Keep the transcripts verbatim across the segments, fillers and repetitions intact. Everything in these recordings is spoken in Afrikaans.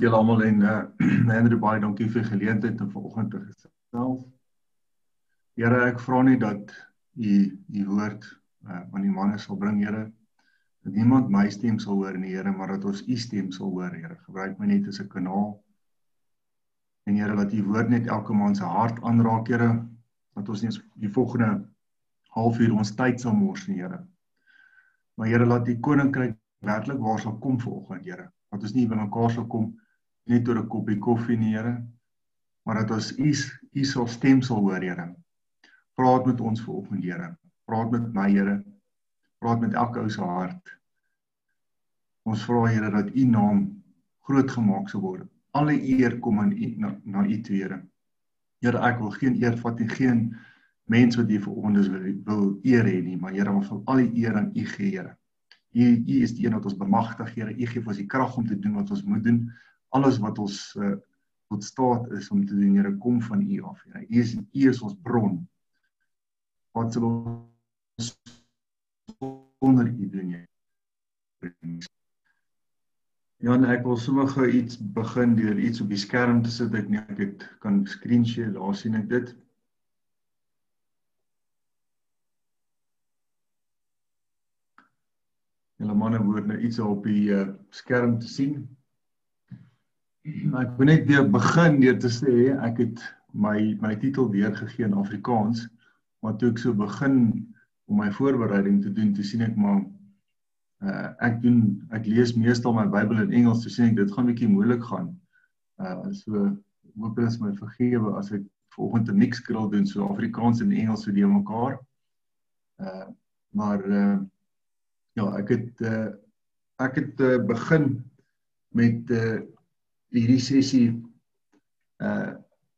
julle almal en uh, Andrew, baie dankie vir die geleentheid om vanoggend te gesels. Here, ek vra nie dat u die woord uh, aan die manne sal bring, Here, dat niemand my stem sal hoor nie, Here, maar dat ons u stem sal hoor, Here. Gebruik my net as 'n kanaal. En Here, dat die woord net elke man se hart aanraak, Here, dat ons nie die volgende halfuur ons tyd sal mors nie, Here. Maar Here, laat die koninkryk werklik waar sal kom vanoggend, Here. Dat ons nie by mekaar sal kom net oor 'n koppie koffie nie, Here, maar dat ons u u sal stem sal hoor, Here. Praat met ons vanoggend, Here. Praat met my, Here. Praat met elke ou se hart. Ons vra, Here, dat u naam groot gemaak sal word. Alle eer kom aan u, na, na u toe, Here. Here, ek wil geen eer vat en geen mens wat u vanoggend wil, wil eer hê nie, maar Here, ons wil al die eer aan u gee, Here. U, u is die een wat ons bemagtig, Here. U gee ons die krag om te doen wat ons moet doen. Alles wat ons uh, tot staat is om te doen, Here, kom van u af, Here. U is, u is ons bron. Wat sal ons onder u doen, Here? Jan, ek wil sommer gou iets begin deur iets op die skerm te sit. Ek nie ek het kan screen share, daar sien ek dit. Julle manne behoort nou iets op die uh, skerm te sien. Ek wil net weer begin deur te sê, ek het my, my titel weergegee in Afrikaans, maar toe ek so begin om my voorbereiding te doen, toe sien ek maar, uh, ek doen, ek lees meestal my Bybel in Engels, toe sien ek, dit gaan 'n bietjie moeilik gaan. Uh, so, hoop hulle is my vergewe as ek vanoggend 'n mix grill doen, so Afrikaans en Engels so die mekaar. Uh, maar, uh, ja, ek het, uh, ek het uh, begin met uh, hierdie sessie uh,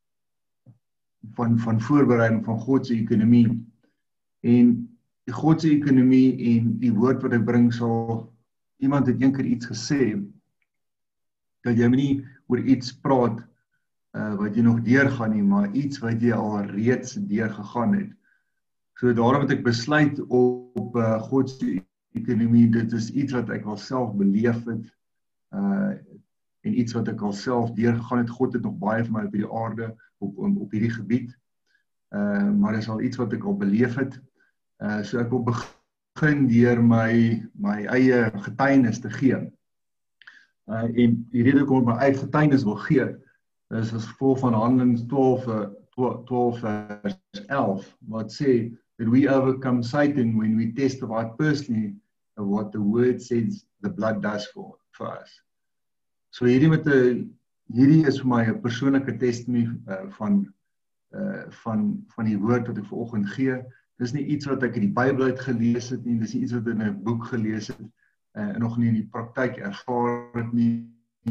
van, van voorbereiding van God se ekonomie. En die God se ekonomie en die woord wat ek bring sal, iemand het eendag iets gesê, dat jy nie oor iets praat uh, wat jy nog deurgaan nie, maar iets wat jy al reeds deurgegaan het. So daarom het ek besluit op uh, God se ekonomie, dit is iets wat ek al self beleef het, uh, en iets wat ek al self deurgegaan het. God het nog baie vir my op hierdie aarde, op, op, op hierdie gebied, uh, maar dit is al iets wat ek al beleef het. Uh, so ek wil begin deur my, my eie getuienis te gee. Uh, en die rede hoekom ek my eie getuienis wil gee, is as gevolg van Handelinge twaalf, twaalf vers elf, wat sê, that we overcome Satan when we testify personally of what the word says the blood does for, for us. So hierdie, met die, hierdie is vir my 'n persoonlike testimony uh, van, uh, van, van die woord wat ek vanoggend gee. Dis nie iets wat ek in die Bybel uit gelees het nie, dis nie iets wat in 'n boek gelees het, uh, en nog nie in die praktyk ervaar het nie.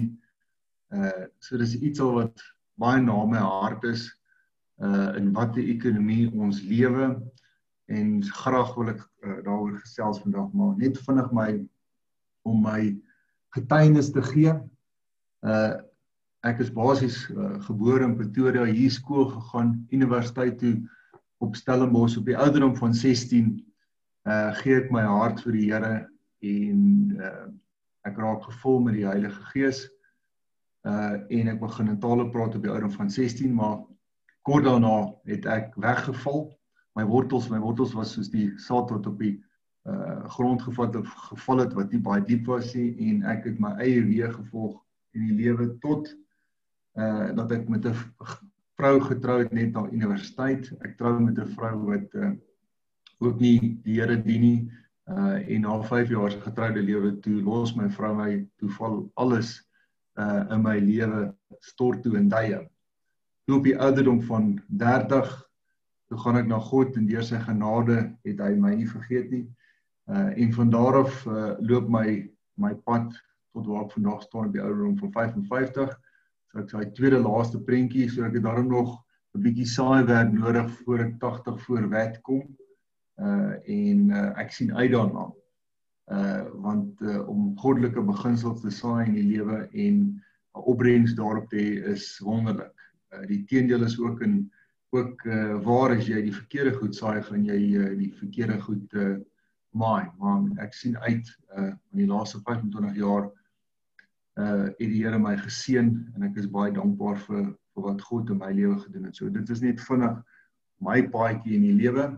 Uh, so dis iets al wat baie na my hart is, uh, in wat die ekonomie ons lewe, en graag wil ek uh, daaroor gesels vandag, maar net vinnig my, om my getuienis te gee. Uh, ek is basies uh, gebore in Pretoria, hier skool gegaan, universiteit toe, op Stellenbosch, op die ouderdom van sestien, uh, gee ek my hart vir die Here, en uh, ek raak gevul met die Heilige Gees, uh, en ek begin in tale praat op die ouderdom van sestien, maar kort daarna het ek weggeval. My wortels, my wortels was soos die saad wat op die uh, grond gevat of geval het, wat nie baie diep was nie, en ek het my eie weë gevolg in die lewe tot uh, dat ek met 'n vrou getrou het net na universiteit. Ek trou met 'n vrou wat uh, ook nie die Here dien nie, uh, en na vyf jaar se getroude lewe toe los my vrou my, toe val alles uh, in my lewe stort toe in duie. Toe op die ouderdom van dertig, toe gaan ek na God, en deur sy genade het hy my nie vergeet nie, uh, en van daar af uh, loop my, my pad tot waar ek vandag staan op die ouderdom van vyf en vyftig, so ek sê tweede laaste prentjie, so ek het daarom nog 'n bietjie saaiwerk nodig voor ek tagtig voor wet kom, uh, en uh, ek sien uit daarna, uh, want uh, om goddelike beginsels te saai in die lewe en 'n opbrengs daarop te hê is wonderlik. Uh, die teendeel is ook in ook uh, waar as jy die verkeerde goed saai, gaan jy uh, die verkeerde goed uh, maai, maar ek sien uit uh, in die laaste vyf en twintig jaar uh, het die Here my geseën en ek is baie dankbaar vir, vir wat God in my lewe gedoen het. So dit is net vinnig my paadjie in die lewe.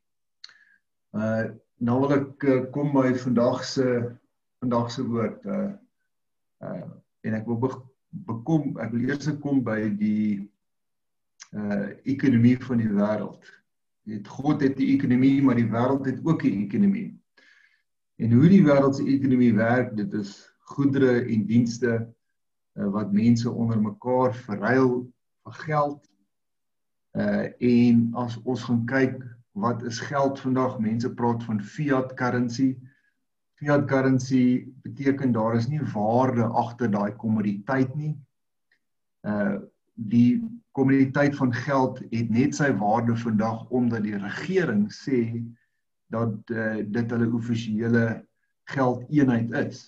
Uh, nou wil ek uh, kom by vandag se vandag se woord. Uh, uh, en ek wil be, bekom, ek wil eers kom by die uh, ekonomie van die wêreld. God het die ekonomie, maar die wêreld het ook die ekonomie. En hoe die wêreld se ekonomie werk, dit is goedere en dienste uh, wat mense onder mekaar verruil vir geld. Uh, en as ons gaan kyk, wat is geld vandag? Mense praat van fiat currency. Fiat currency beteken daar is nie waarde agter daai kommoditeit nie. Uh, die kommoditeit van geld het net sy waarde vandag omdat die regering sê dat uh, dit hulle offisiële geldeenheid is.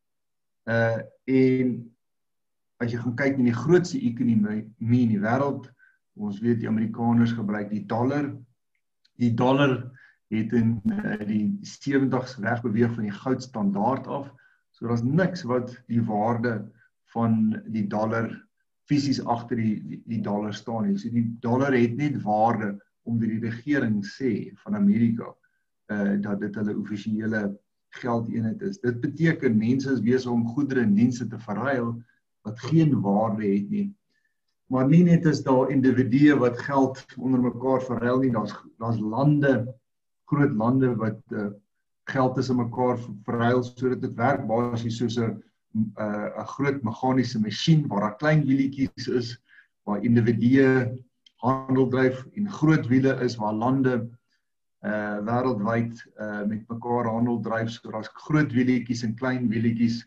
Uh, en as jy gaan kyk na die grootste ekonomie in die wêreld, ons weet die Amerikaners gebruik die dollar. Die dollar het in uh, die sewentig's wegbeweeg van die goudstandaard af. So daar's niks wat die waarde van die dollar fisies agter die, die, die dollar staan nie. So die dollar het net waarde omdat die regering sê van Amerika uh, dat dit hulle offisiële geldeenheid is. Dit beteken mense is besig om goedere en dienste te verruil wat geen waarde het nie. Maar nie net is daar individue wat geld onder mekaar verruil nie, daar's daar's lande, groot lande wat uh, geld tussen mekaar verruil, sodat dit werk basies soos 'n uh, 'n groot meganiese masjien waar daar klein wielietjies is, waar individue handel dryf en groot wiele is waar lande uh, wêreldwyd uh, met mekaar handel dryf, so daar's groot wielietjies en klein wielietjies.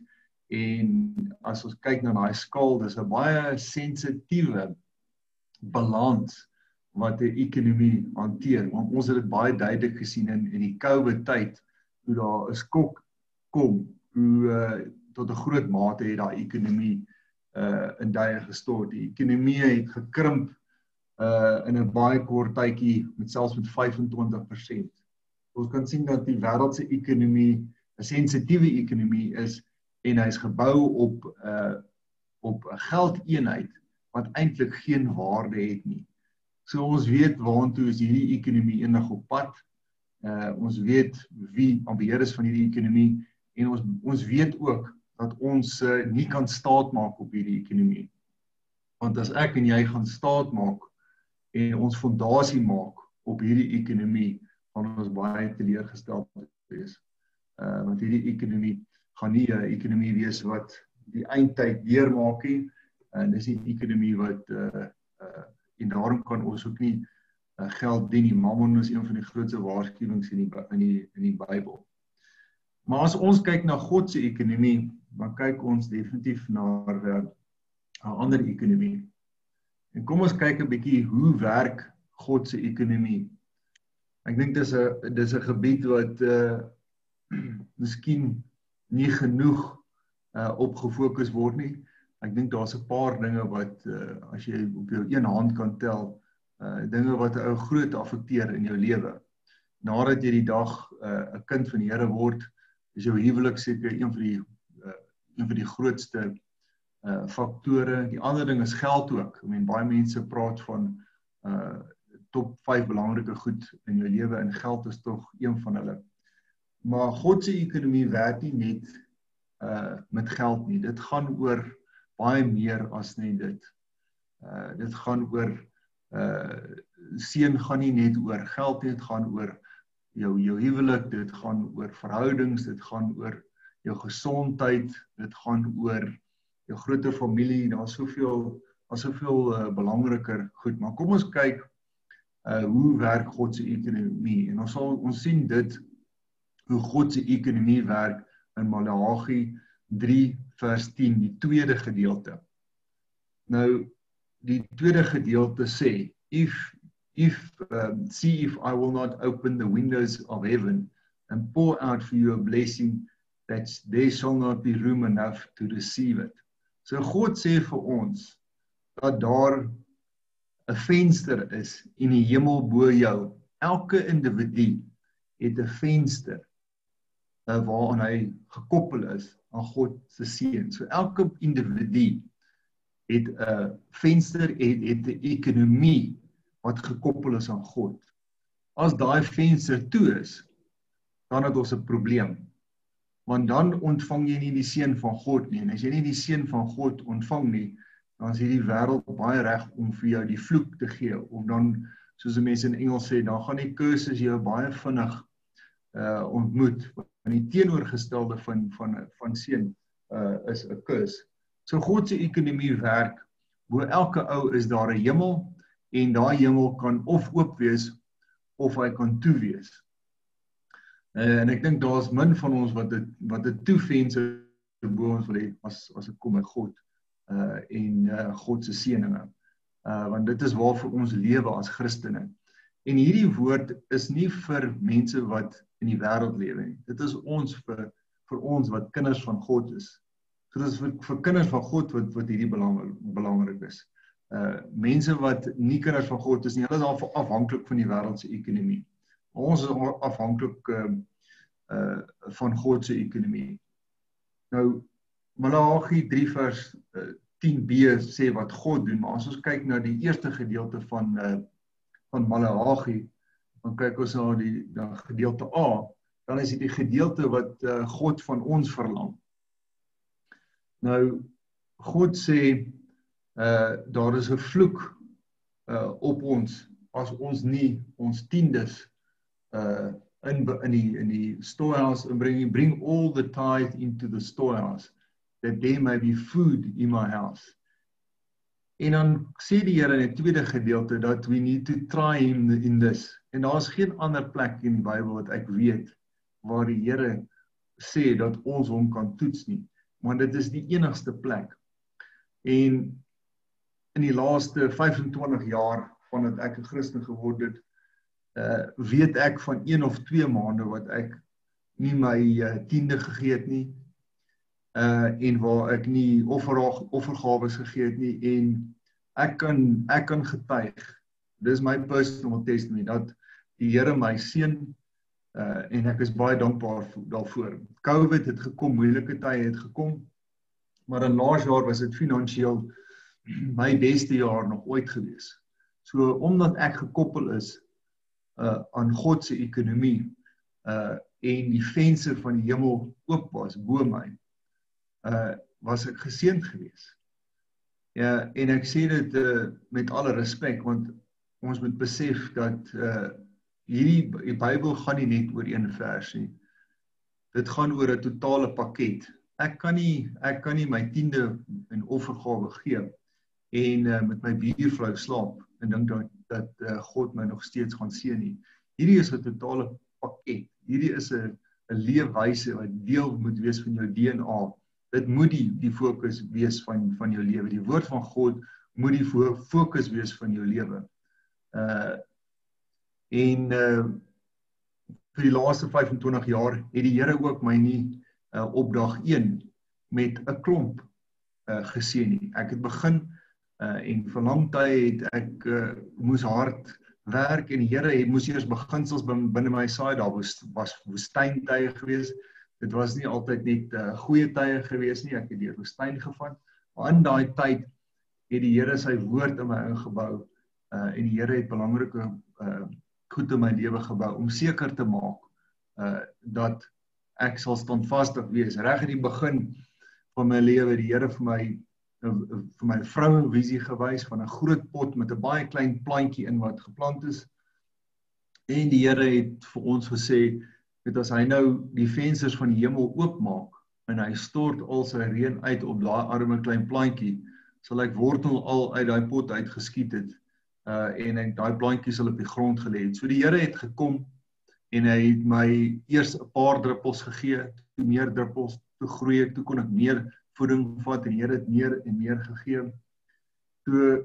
En as ons kyk na daai skaal, dis 'n baie sensitiewe balans wat 'n ekonomie hanteer. Want ons het dit baie duidelik gesien in in die COVID tyd, hoe daar 'n skok kom, hoe uh, tot 'n groot mate het daai ekonomie uh, in duie gestort. Die ekonomie het gekrimp uh, in 'n baie kort tydjie met selfs met vyf en twintig persent. Ons kan sien dat die wêreld se ekonomie 'n sensitiewe ekonomie is en hy is gebou op uh, op 'n geldeenheid wat eintlik geen waarde het nie. So ons weet waartoe is hierdie ekonomie eendag op pad. Uh, ons weet wie aan beheer is van hierdie ekonomie en ons ons weet ook dat ons uh, nie kan staat maak op hierdie ekonomie. Want as ek en jy gaan staat maak en ons fondasie maak op hierdie ekonomie, gaan ons baie teleurgesteld wees. Uh, want hierdie ekonomie gaan nie 'n ekonomie wees wat die eindtyd deurmaak nie. En dis nie 'n ekonomie wat uh, uh, en daarom kan ons ook nie uh, geld dien nie. Mammon is een van die grootste waarskuwings in die in die in die Bybel. Maar as ons kyk na God se ekonomie, dan kyk ons definitief na 'n uh, ander ekonomie. En kom ons kyk 'n bietjie hoe werk God se ekonomie. Ek dink dis 'n dis 'n gebied wat uh, miskien nie genoeg uh, op gefokus word nie. Ek dink daar's 'n paar dinge wat uh, as jy op jou een hand kan tel, uh, dinge wat 'n ou groot affekteer in jou lewe. Nadat jy die dag 'n uh, kind van die Here word, is jou huwelik seker een van die uh, een van die grootste uh, faktore. Die ander ding is geld ook. Ek meen baie mense praat van uh, top vyf belangrike goed in jou lewe en geld is tog een van hulle. Maar God se ekonomie werk nie net uh, met geld nie. Dit gaan oor baie meer as net dit. Uh, dit gaan oor, uh, seën gaan nie net oor geld nie, dit gaan oor jou, jou huwelik, dit gaan oor verhoudings, dit gaan oor jou gesondheid, dit gaan oor jou groter familie, daar is soveel, daar is soveel uh, belangriker goed. Maar kom ons kyk, uh, hoe werk God se ekonomie? En ons sal ons sien dit, hoe God se ekonomie werk in Maleagi drie vers tien, die tweede gedeelte. Nou, die tweede gedeelte sê, if, if, um, see if I will not open the windows of heaven and pour out for you a blessing that there shall not be room enough to receive it. So God sê vir ons, dat daar 'n venster is in die hemel bo jou. Elke individu het 'n venster waaraan hy gekoppel is aan God se seën. So elke individu het 'n venster, het, het 'n ekonomie wat gekoppel is aan God. As daai venster toe is, dan het ons 'n probleem. Want dan ontvang jy nie die seën van God nie. En as jy nie die seën van God ontvang nie, dan is hierdie wêreld baie reg om vir jou die vloek te gee. Of dan, soos die mense in Engels sê, dan gaan die curses jou baie vinnig uh, ontmoet. Want die teenoorgestelde van, van, van seën uh, is 'n curse. So God se ekonomie werk, bo elke ou is daar 'n hemel, en daai hemel kan of oop wees, of hy kan toe wees. Uh, en ek dink daar's min van ons wat dit wat dit toevense bo ons wil hê as as dit kom by God uh, en uh, God se seëninge. Uh, want dit is waarvoor ons lewe as Christene. En hierdie woord is nie vir mense wat in die wêreld lewe nie. Dit is ons vir vir ons wat kinders van God is. So dit is vir, vir kinders van God wat wat hierdie belang, belangrik is. Uh, mense wat nie kinders van God is nie, hulle is al afhanklik van die wêreld se ekonomie. Ons is afhanklik uh, uh, van God se ekonomie. Nou, Maleagi drie vers uh, tien b sê wat God doen, maar as ons kyk na die eerste gedeelte van, uh, van Maleagi, dan kyk ons na die, die gedeelte A, dan is dit die gedeelte wat uh, God van ons verlang. Nou, God sê, uh, daar is 'n vloek uh, op ons, as ons nie ons tiendes uh, in, in die, in die storehouse inbring, bring all the tithe into the storehouse, that there may be food in my house. En dan sê die Here in die tweede gedeelte, dat we need to try him in this. En daar is geen ander plek in die Bybel wat ek weet, waar die Here sê dat ons hom kan toets nie. Maar dit is die enigste plek. En in die laaste vyfentwintig jaar, vandat ek 'n Christen geword het, uh, weet ek van een of twee maande wat ek nie my uh, tiende gegee het nie, uh, en waar ek nie offer, offergawes gegee het nie, en ek kan, ek kan getuig, dis my personal testimony, dat die Here my seën, uh, en ek is baie dankbaar daarvoor. COVID het gekom, moeilike tye het gekom, maar in laas jaar was dit finansiëel my beste jaar nog ooit gewees. So, omdat ek gekoppel is uh, aan God se ekonomie, uh, en die venster van die hemel oop was, bo my, uh, was ek geseënd gewees. Ja, en ek sê dit uh, met alle respek, want ons moet besef dat uh, hierdie die Bybel gaan nie net oor een vers nie. Dit gaan oor 'n totale pakket. Ek kan nie, ek kan nie my tiende in offergawe gee, en uh, met my buurvrou slaap, en dink dat, dat uh, God my nog steeds gaan seën nie. Hierdie is 'n totale pakket. Hierdie is 'n 'n leefwyse wat deel moet wees van jou D N A. Dit moet die, die fokus wees van, van jou lewe. Die woord van God moet die fo fokus wees van jou lewe. Uh, en uh, vir die laaste vyfentwintig jaar het die Here ook my nie uh, op dag een met 'n klomp uh, geseën nie. Ek het begin Uh, en vir lang tyd het ek uh, moes hard werk, en die Here het moes eers beginsels binne my saai. Daar was, was woestyntye gewees. Dit was nie altyd net uh, goeie tye gewees nie. Ek het deur woestyn gevat. Maar in daai tyd het die Here sy woord in my ingebou, uh, en die Here het belangrike uh, goed in my lewe gebou om seker te maak uh, dat ek sal standvastig wees. Reg in die begin van my lewe, die Here vir my vir my vrou 'n visie gewys van 'n groot pot met 'n baie klein plantjie in wat geplant is. En die Here het vir ons gesê, dat as hy nou die vensters van die hemel oopmaak, en hy stort al sy reën uit op daai arme klein plantjie, sal ek wortel al uit daai pot uitgeskiet het, uh, en ek daai plantjie sal op die grond gelê het. So die Here het gekom, en hy het my eers 'n paar druppels gegee, toe meer druppels, toe groei ek, toe kon ek meer voeding vat, en die Here het meer en meer gegee. Toe,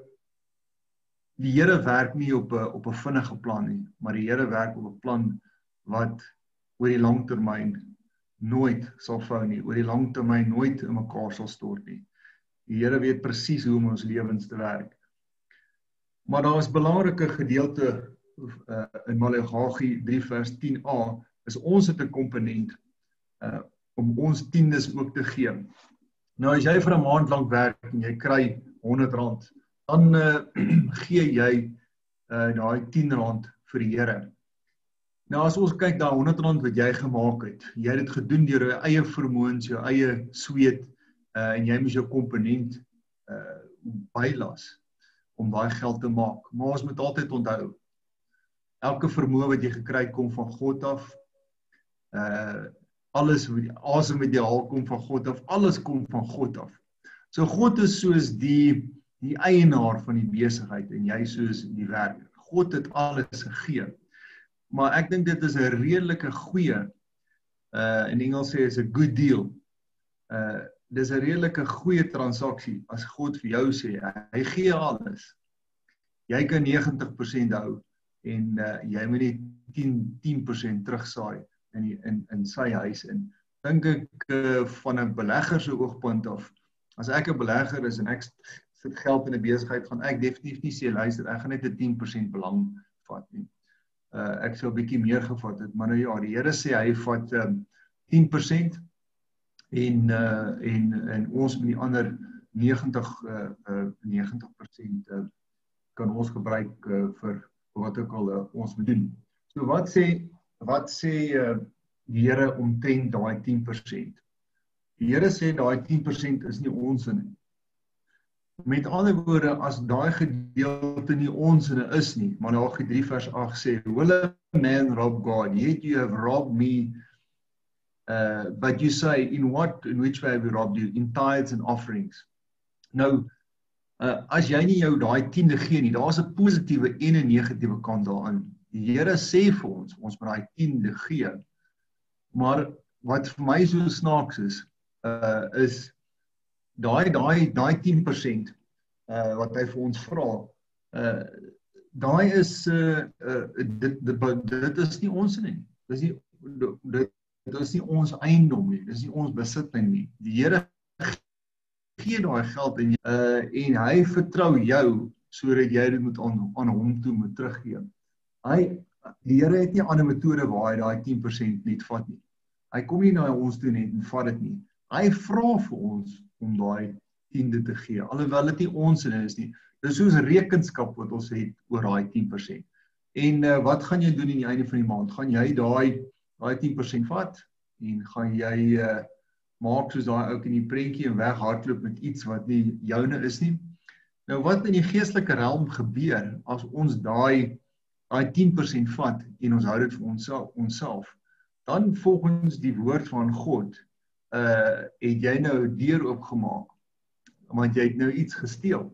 die Here werk nie op 'n op 'n vinnige plan nie, maar die Here werk op 'n plan wat oor die lang termyn nooit sal vou nie, oor die lang termyn nooit in mekaar sal stort nie. Die Here weet presies hoe om ons lewens te werk. Maar daar is belangrike gedeelte uh, in Maleagi drie vers tien a, is ons het 'n komponent uh, om ons tiendes ook te gee. Nou as jy vir 'n maand lank werk en jy kry honderd rand, dan uh, gee jy uh, daai tien rand vir die Here. Nou as ons kyk na honderd rand wat jy gemaak het, jy het dit gedoen deur jou eie vermoëns, jou eie sweet, uh, en jy moes jou komponent uh, bylas om daai geld te maak. Maar ons moet altyd onthou, elke vermoë wat jy gekry het, kom van God af. Uh, alles, asem wat jy haal, kom van God af. Alles kom van God af. So God is soos die, die eienaar van die besigheid en jy soos die werker. God het alles gegee. Maar ek dink dit is 'n redelike goeie, uh, in Engels sê is 'n good deal. Uh, dis 'n redelike goeie transaksie as God vir jou sê, hy gee alles. Jy kan negentig persent hou en uh, jy moet net tien persent terugsaai in, die, in, in sy huis in. Dink ek uh, van 'n belegger se oogpunt af, as ek 'n belegger is en ek sit geld in 'n besigheid, gaan ek definitief nie sê, luister, ek gaan net 'n tien persent belang vat nie. Uh, ek sou 'n bietjie meer gevat het, maar nou ja, die Here sê hy vat um, tien persent en, uh, en, en ons met die ander negentig persent uh, uh, kan ons gebruik uh, vir wat ook al uh, ons moet doen. So wat sê, wat sê uh, die Here omtrent daai tien persent? Die Here sê daai tien persent is nie ons nie. Met ander woorde, as daai gedeelte nie ons is nie, Maleagi drie vers agt sê, will a man rob God, yet you have robbed me, uh, but you say, in what, in which way have we robbed you? In tithes and offerings. Nou, uh, as jy nie jou daai tiende gee nie, daar is 'n positiewe en 'n negatiewe kant daaraan. Die Here sê vir ons, ons moet daai tiende gee, maar wat vir my so snaaks is, uh, is, daai daai daai tien persent uh, wat hy vir ons vra, uh, daai is uh, uh, dit, dit dit is nie ons nie. Dis nie dit, dit is nie ons eiendom nie. Dis nie ons besitting nie. Die Here gee daai geld en uh, en hy vertrou jou sodat jy dit moet aan aan hom toe moet teruggee. Hy die Here het nie 'n ander metode waar hy daai tien persent net vat nie. Hy kom nie na ons toe net en vat dit nie. Hy vra vir ons om daai tiende te gee, alhoewel dit nie ons is nie. Dis soos rekenskap wat ons het oor daai tien persent. En uh, wat gaan jy doen in die einde van die maand? Gaan jy daai daai tien persent vat en gaan jy uh, maak soos daai ou in die prentjie en weghardloop met iets wat nie joune is nie? Nou wat in die geestelike realm gebeur as ons daai daai tien persent vat en ons hou dit vir onsself, onsself, dan volgens die woord van God Uh, het jy nou 'n deur oopgemaak, want jy het nou iets gesteel.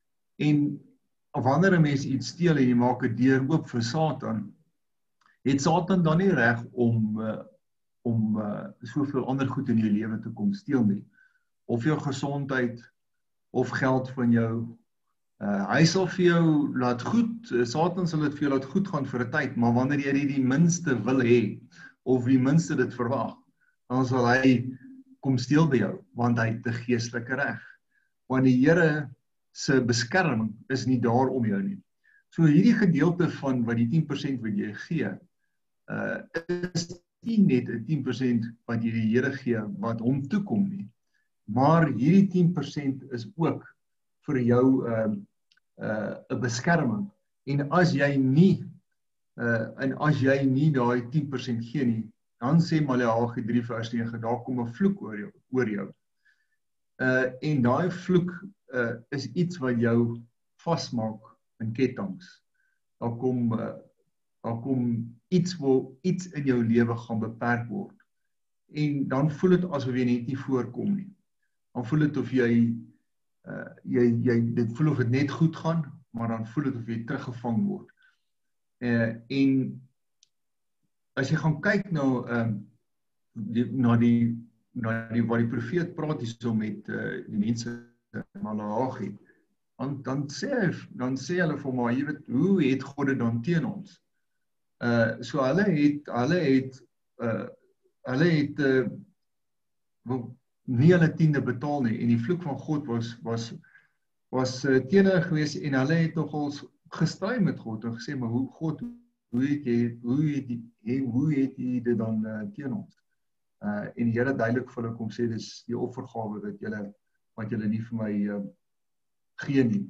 En wanneer 'n mens iets steel en jy maak 'n deur oop vir Satan, het Satan dan nie reg om uh, om uh, soveel ander goed in jou lewe te kom steel nie. Of jou gesondheid, of geld van jou. Uh, hy sal vir jou laat goed, uh, Satan sal dit vir jou laat goed gaan vir 'n tyd, maar wanneer jy die minste wil hê, of die minste dit verwag, dan sal hy kom steel by jou, want hy het 'n geestelike reg. Want die Here se beskerming is nie daar om jou nie. So hierdie gedeelte van wat die tien persent wat jy gee, uh, is nie net 'n tien persent wat jy die Here gee wat hom toekom nie, maar hierdie tien persent is ook vir jou 'n uh, uh, 'n beskerming. En as jy nie uh, en as jy nie daai tien persent gee nie, dan sê Maleagi drie vers nege, daar kom 'n vloek oor jou. Oor jou. Uh, en daai vloek uh, is iets wat jou vasmaak in kettinge. Daar kom, uh, daar kom iets waar iets in jou lewe gaan beperk word. En dan voel dit asof jy net nie voorkom nie. Dan voel dit of jy, uh, jy, jy dit voel of dit net goed gaan, maar dan voel dit of jy teruggevang word. Uh, en as jy gaan kyk nou um, die, na die na die wat die profeet praat hier so met uh, die mense in Maleagi, dan dan sê hy, dan sê hulle vir my, jy weet, hoe het God dit dan teen ons? Uh, so hulle het hulle het uh, hulle het uh, nie hulle tiende betaal nie en die vloek van God was was was uh, teen hulle gewees en hulle het nogals gestry met God en gesê, maar hoe God Hoe het jy, hoe het jy, hoe het jy dit dan uh, teen ons? Uh, en die Here duidelik vir hulle kom sê, dis die offergawe wat julle, wat julle nie vir my uh, gee nie.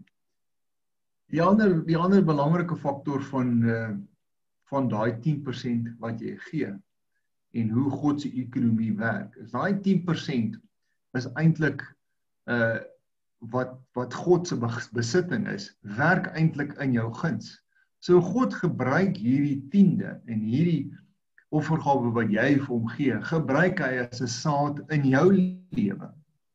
Die ander, die ander belangrike faktor van, uh, van daai tien persent wat jy gee, en hoe God se ekonomie werk, is daai tien persent is eintlik uh, wat, wat God se besitting is, werk eintlik in jou guns. So God gebruik hierdie tiende en hierdie offergawe wat jy vir hom gee, gebruik hy as 'n saad in jou lewe.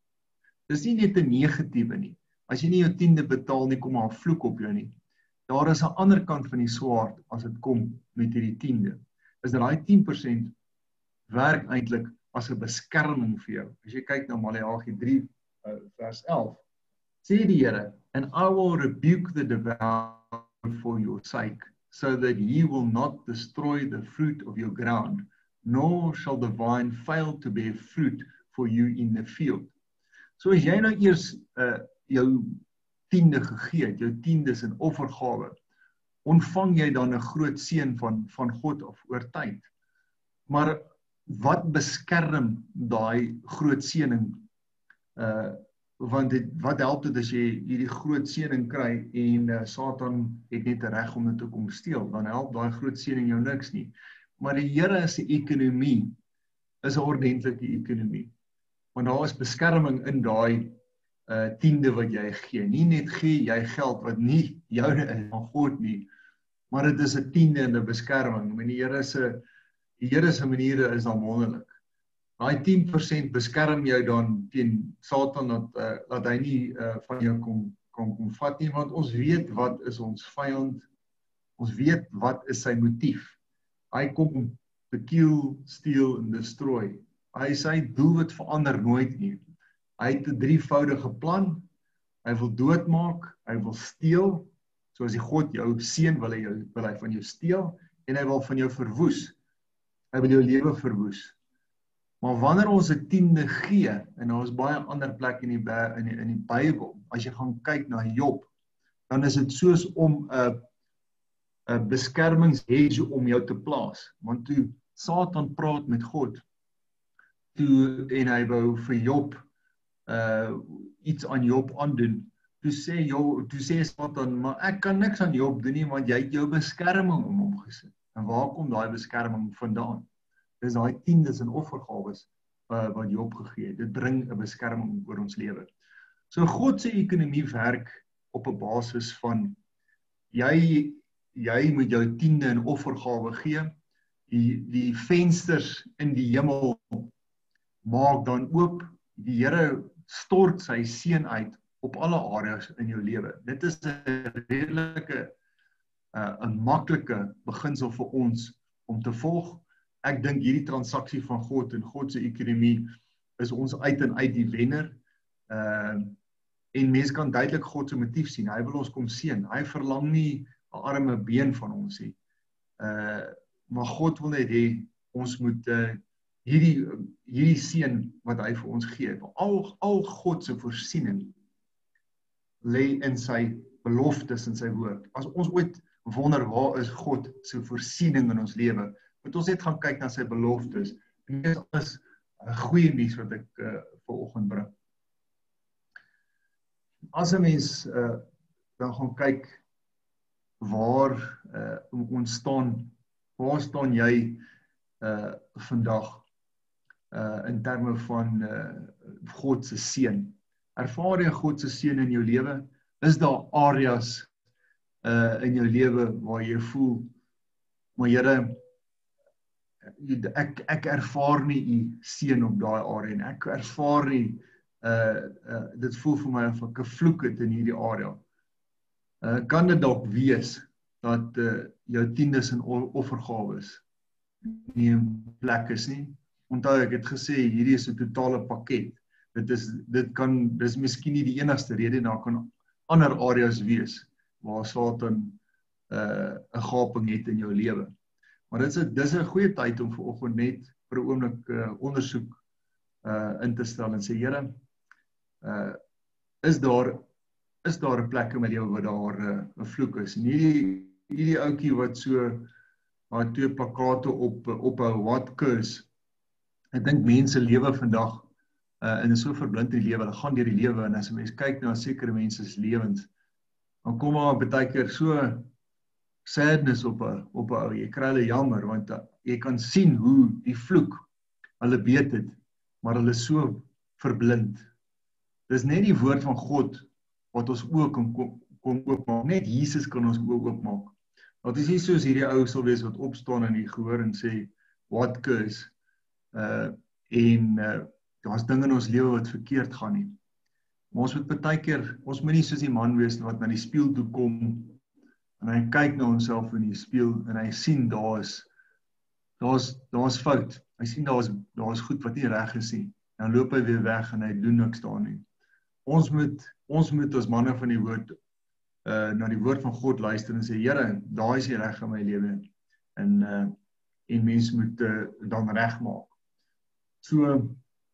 Dis nie net 'n negatiewe nie. As jy nie jou tiende betaal nie, kom maar 'n vloek op jou nie. Daar is 'n ander kant van die swaard as dit kom met hierdie tiende. Is dat daai tien persent werk eintlik as 'n beskerming vir jou. As jy kyk na Maleagi drie uh, vers elf, sê die Here, and I will rebuke the devourer for your sake, so that he will not destroy the fruit of your ground, nor shall the vine fail to bear fruit for you in the field. So as jy nou eers uh, jou tiende gegee het, jou tiendes in offergawe, ontvang jy dan 'n groot seën van, van God af oor tyd. Maar wat beskerm daai groot seëning? Uh, want dit, wat help dit as jy hierdie groot seëning kry en uh, Satan het net 'n reg om dit te kom steel, dan help daai groot seëning jou niks nie. Maar die Here se ekonomie is 'n ordentlike ekonomie. Want daar is beskerming in daai uh, tiende wat jy gee. Nie net gee jy geld wat nie joune is van God nie, maar dit is 'n tiende en 'n beskerming. En die Here se die Here se maniere is dan wonderlik. Daai tien persent beskerm jou dan teen Satan dat uh, dat hy nie uh, van jou kom kom kom vat nie, want ons weet wat is ons vyand. Ons weet wat is sy motief. Hy kom te kill, steal en destroy. Hy sy doelwit verander nooit nie. Hy het 'n drievoudige plan. Hy wil doodmaak, hy wil steel. Soos die God jou seën, wil hy jou wil hy van jou steel en hy wil van jou verwoes. Hy wil jou lewe verwoes. Maar wanneer ons 'n tiende gee, en daar is baie ander plek in die in die, in die Bybel, as jy gaan kyk na Job, dan is dit soos om 'n 'n beskermingshedge om jou te plaas. Want toe Satan praat met God, toe en hy wou vir Job uh iets aan Job aandoen, toe sê Job, toe sê Satan, maar ek kan niks aan Job doen nie, want jy het jou beskerming om hom gesit. En waar kom daai beskerming vandaan? Dis daai tiendes en offergawes uh, wat Job gegee het. Dit bring 'n beskerming oor ons lewe. So God se ekonomie werk op 'n basis van jy jy moet jou tiende en offergawe gee. Die die vensters in die hemel maak dan oop. Die Here stort sy seën uit op alle areas in jou lewe. Dit is 'n redelike uh, 'n maklike beginsel vir ons om te volg. Ek dink hierdie transaksie van God en God se ekonomie is ons uit en uit die wenner. Uh, en mense kan duidelik God se motief sien. Hy wil ons kom seën. Hy verlang nie 'n arme been van ons nie. Uh, maar God wil net hê ons moet uh, hierdie hierdie seën wat hy vir ons gee. Al al God se voorsiening lê in sy beloftes en sy woord. As ons ooit wonder waar is God se voorsiening in ons lewe, moet ons net gaan kyk na sy beloftes. En dit is 'n goeie nuus wat ek uh, vanoggend bring. As 'n mens uh, dan gaan kyk waar uh, ons staan, waar staan jy uh, vandag uh, in terme van uh, God se seën? Ervaar jy God se seën in jou lewe? Is daar areas uh, in jou lewe waar jy voel, maar Here, ek ek ervaar nie u seën op daai area en ek ervaar nie uh, uh, dit voel vir my of ek 'n vloek het in hierdie area. Uh, kan dit dalk wees dat uh, jou tiendes en offergawes nie in plek is nie? Onthou, ek het gesê hierdie is 'n totale pakket. Dit is dit kan dis miskien nie die enigste rede, daar kan ander areas wees waar Satan 'n uh, 'n gaping het in jou lewe. Maar dit is 'n dis 'n goeie tyd om vanoggend net vir 'n oomblik uh, ondersoek uh, in te stel en sê, Here, uh, is daar is daar 'n plek in my lewe waar daar 'n uh, vloek is? En hierdie hierdie ouetjie wat so maar twee plakate op ophou, what curse? Ek dink mense lewe vandag uh, in 'n so verblind in die lewe, hulle gaan deur die lewe en as 'n mens kyk na sekere mense se lewens, dan kom maar baie keer so sadness op 'n op 'n ou. Jy kry hulle jammer want uh, jy kan sien hoe die vloek hulle weet het, maar hulle is so verblind. Dis net die woord van God wat ons oë kan kom, kom oopmaak. Net Jesus kan ons oë oopmaak. Dat is nie soos hierdie ou sal wees wat opstaan in die gehoor en sê, what curse? Uh, en uh, daar's dinge in ons lewe wat verkeerd gaan nie. Maar ons moet baie keer, ons moet nie soos die man wees wat na die spieël toe kom en hy kyk na homself in die spieël en hy sien daar is daar's daar's fout. Hy sien daar's daar's goed wat nie reg is nie. Dan loop hy weer weg en hy doen niks daar nie. Ons moet ons moet as manne van die woord uh, na die woord van God luister en sê, Here, daar is die reg in my lewe. En uh, en mens moet uh, dan regmaak. So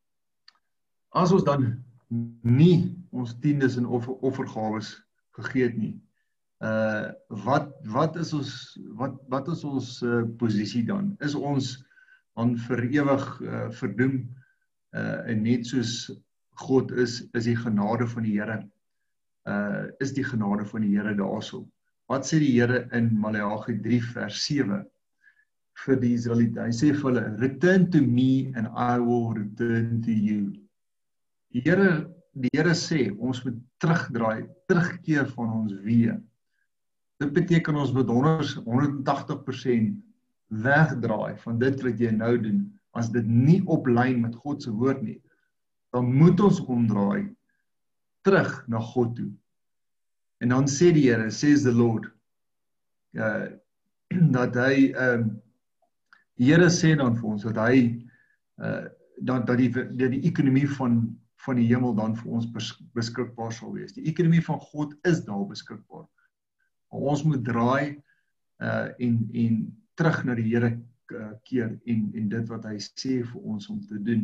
as ons dan nie ons tiendes en offer, offergawes gegee het nie, uh, wat wat is ons wat wat is ons uh, posisie dan? Is ons dan vir ewig uh, verdoem uh, en net soos God is, is die genade van die Here. Uh, is die genade van die Here daarso. Wat sê die Here in Maleagi drie vers sewe vir die Israeliete? Hy sê vir hulle, return to me and I will return to you. Die Here, die Here sê, ons moet terugdraai, terugkeer van ons weë. Dit beteken ons moet honderd tagtig persent wegdraai van dit wat jy nou doen. As dit nie op lyn met God se woord nie, dan moet ons omdraai terug na God toe. En dan sê die Here, says the Lord, uh, dat hy, um, die Here sê dan vir ons, dat hy, uh, dat, dat, die, dat die ekonomie van, van die hemel dan vir ons beskikbaar sal wees. Die ekonomie van God is daar beskikbaar. Maar ons moet draai uh, en, en terug na die Here uh, keer en, en dit wat hy sê vir ons om te doen.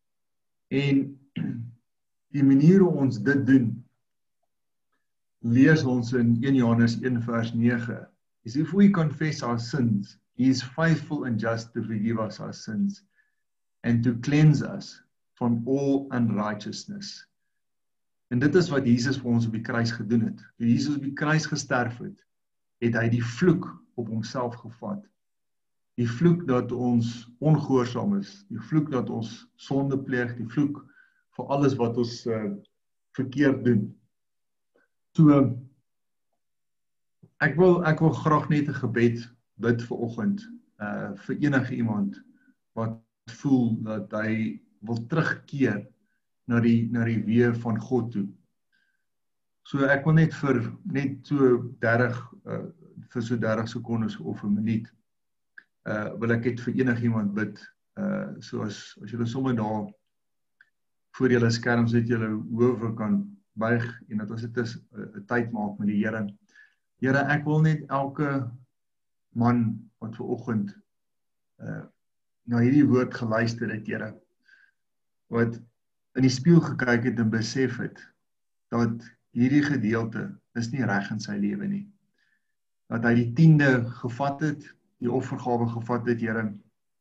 En die manier hoe ons dit doen, lees ons in Eerste Johannes een vers nege. Is if we confess our sins, he is faithful and just to forgive us our sins and to cleanse us from all unrighteousness. En dit is wat Jesus vir ons op die kruis gedoen het. Toe Jesus op die kruis gesterf het, het hy die vloek op homself gevat. Die vloek dat ons ongehoorsaam is, die vloek dat ons sonde pleeg, die vloek vir alles wat ons uh, verkeerd doen. So, ek wil, ek wil graag net 'n gebed bid vir oggend, uh, vir enige iemand wat voel dat hy wil terugkeer na die, na die weë van God toe. So ek wil net vir, net so dertig, uh, vir so dertig sekondes of 'n minuut, uh, wil ek net vir enige iemand bid, uh, so as, as julle sommer daar voor julle skerm sit, julle hoofde kan buig, en dat ons dit is 'n uh, tyd maak met die Here. Here, ek wil net elke man wat ver oggend uh, na hierdie woord geluister het, Here, wat in die spieël gekyk het en besef het, dat hierdie gedeelte is nie reg in sy lewe nie. Dat hy die tiende gevat het, die offergawe gevat het, Here,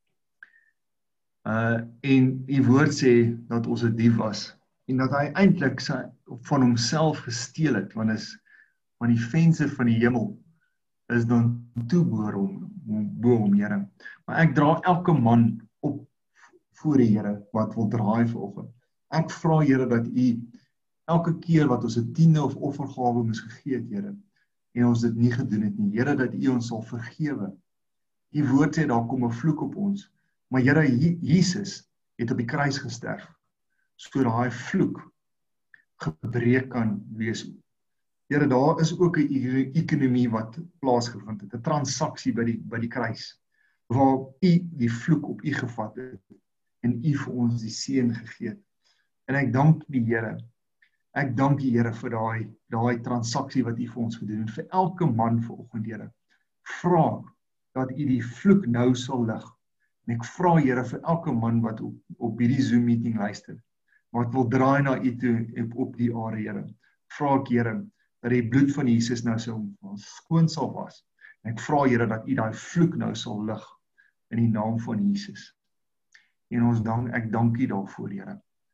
uh, en die woord sê dat ons 'n dief was, en dat hy eintlik van homself gesteel het, want is want die venster van die hemel is dan toe bo hom, bo hom, Here. Maar ek dra elke man op voor die Here wat wil draai vanoggend. Ek vra, Here, dat U elke keer wat ons 'n tiende of offergawe moes gegee het, Here, en ons dit nie gedoen het nie, Here, dat U ons sal vergewe. U woord sê daar kom 'n vloek op ons, maar Here, Jesus het op die kruis gesterf, so daai vloek gebreek kan wees. Here, daar is ook 'n ekonomie wat plaasgevind het, 'n transaksie by die by die kruis, waar U die vloek op U gevat het en U vir ons die seën gegee het. En ek dank die Here. Ek dank die Here vir daai daai transaksie wat U vir ons gedoen het, vir elke man vanoggend, Here. Vra dat U die vloek nou sal lig. En ek vra, Here, vir elke man wat op, op hierdie Zoom meeting luister, wat wil draai na U toe op, op die aarde, Here. Vra ek, Here, dat die bloed van Jesus nou sal skoon sal was. En ek vra, Here, dat U daai vloek nou sal lig in die naam van Jesus. En ons dank, ek dank U daarvoor, Here.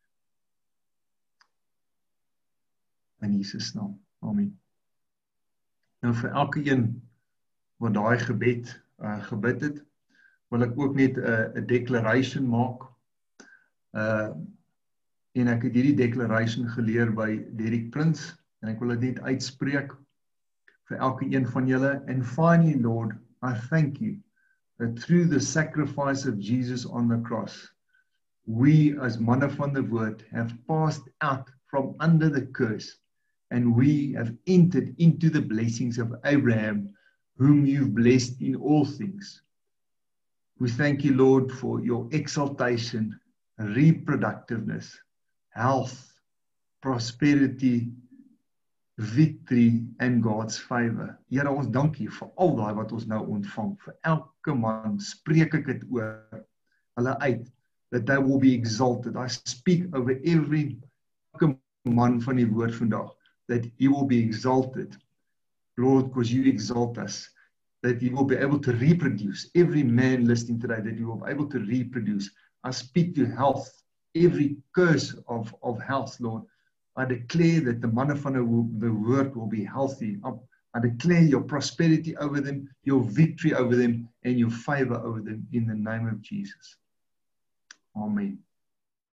In Jesus naam. Amen. Nou vir elke een wat daai gebed uh, gebid het, wil ek ook net 'n uh, declaration maak. Uh, en ek het hierdie declaration geleer by Derek Prince, en ek wil dit net uitspreek vir elke een van julle. And finally, Lord, I thank you that through the sacrifice of Jesus on the cross, we as manne van the woord have passed out from under the curse, and we have entered into the blessings of Abraham, whom you've blessed in all things. We thank you, Lord, for your exaltation, reproductiveness, health, prosperity, victory, and God's favor. Here, ons dank U vir al daai wat ons nou ontvang. Vir elke man spreek ek dit oor hulle uit, that they will be exalted. I speak over every man van die woord vandag, that he will be exalted. Lord, because you exalt us, that he will be able to reproduce. Every man listening today, that you will be able to reproduce. I speak to health, every curse of, of health, Lord. I declare that the manne van the word will be healthy. I declare your prosperity over them, your victory over them, and your favor over them in the name of Jesus. Amen.